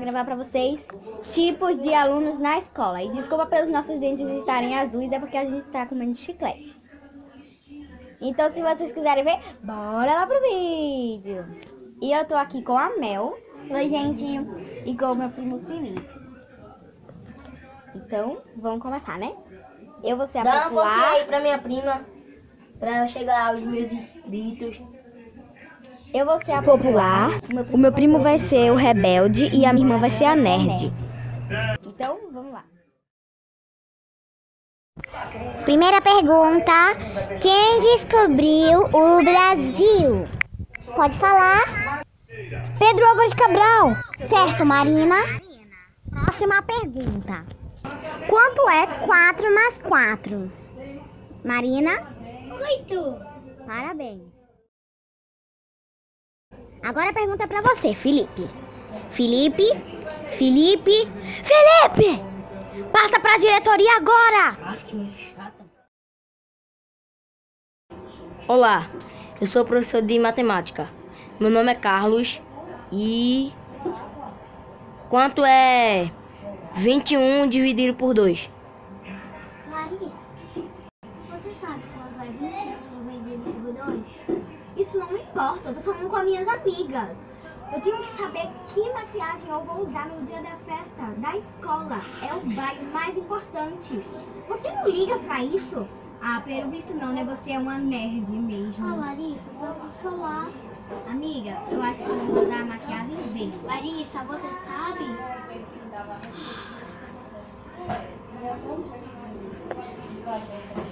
gravar pra vocês tipos de alunos na escola. E desculpa pelos nossos dentes estarem azuis, é porque a gente tá comendo chiclete. Então, se vocês quiserem ver, bora lá pro vídeo. E eu tô aqui com a Mel. Oi, gente. E com o meu primo Felipe. Então, vamos começar, né? Eu vou ser a popular. Dá uma força aí pra minha prima, pra chegar aos meus inscritos. Eu vou ser a popular, o meu primo vai ser o rebelde e a minha irmã vai ser a nerd. Então, vamos lá. Primeira pergunta: quem descobriu o Brasil? Pode falar. Pedro Álvares Cabral. Certo, Marina. Próxima pergunta: quanto é 4 mais 4? Marina? 8. Parabéns. Agora a pergunta é pra você, Felipe. Felipe! Passa pra diretoria agora! Olá, eu sou professor de matemática. Meu nome é Carlos e... quanto é 21 dividido por 2? Larissa, você sabe quanto é 21 dividido por 2? Isso não me importa, eu tô falando com as minhas amigas. Eu tenho que saber que maquiagem eu vou usar no dia da festa da escola. É o baile mais importante. Você não liga pra isso? Ah, pelo visto não, né? Você é uma nerd mesmo. Ah, Larissa, só vou falar. Amiga, eu acho que eu vou usar a maquiagem bem. Larissa, você sabe?